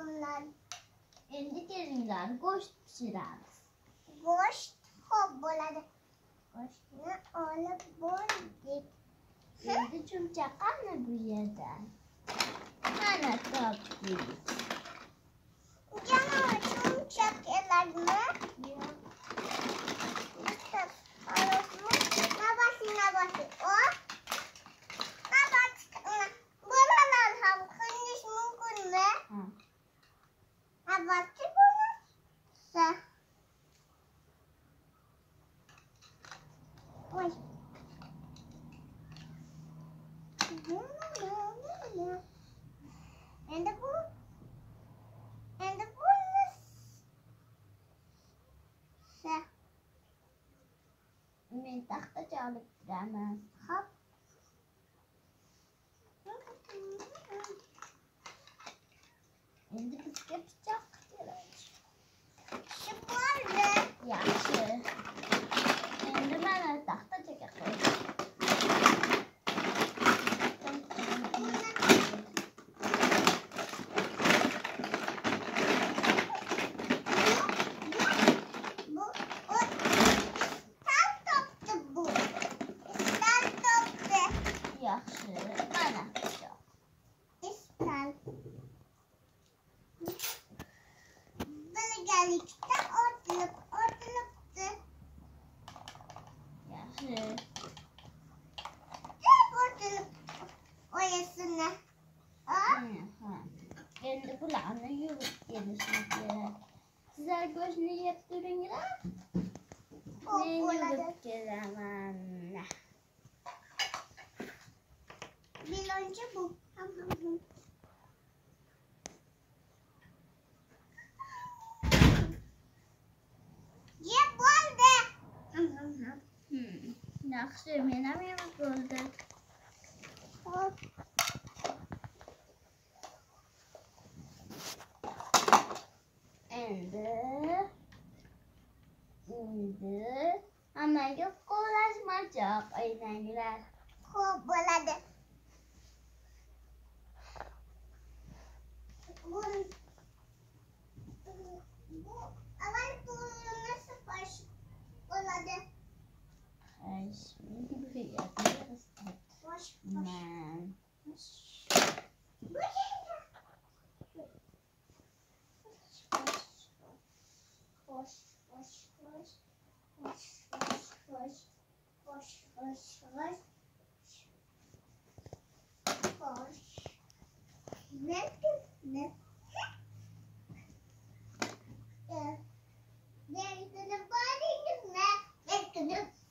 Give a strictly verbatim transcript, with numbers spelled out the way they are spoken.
taomlar. Endi kelinglar, go'sht pishiramiz. Go'sht xo'p bo'ladi. Go'shtni olib bo'ldik. Endi chumchaqani bu yerdan. Mana topdik. Janob chumchuq keladimi? Yo'q. Nabati nabati o. Nabati bolalar ham qilish mumkinmi? Ha. Nabati bo'lsa. Voy. Endi bu endi buni sa Men taxtacha olib turaman. hop. Endi bizga pichoq kerak. Shu bo'ldi. Yaxshi. Endi mana taxtachaga qo'y. Bu o istal topdi bu. İstal topdi. Yaxshi. Mana pichoq. İstal. Birgalikda otilib otilibdi. Yaxshi. Deb otilib oyasini. Ha? Ha. Endi bularni yuvib kelishim kerak. Sizlar go'shtni yeb turinglar. Xo'p Men bo'ladi. yuvib kelaman. Birinchi bu. Ham ham ham. Yeb bo'ldi. Ham ham ham. Hmm. Yaxshi, men ham yeb bo'ldi. Hop. Endi endi hammaga qo'lashmachoq o'ynanglar. Xo'p bo'ladi. Bu bu avval pulni sipash bo'ladi. Xo'sh, men bu yerga Bosh man. Bosh bosh bosh bosh bosh bosh bosh bosh bosh bosh ne ne They're gonna body the map. They're gonna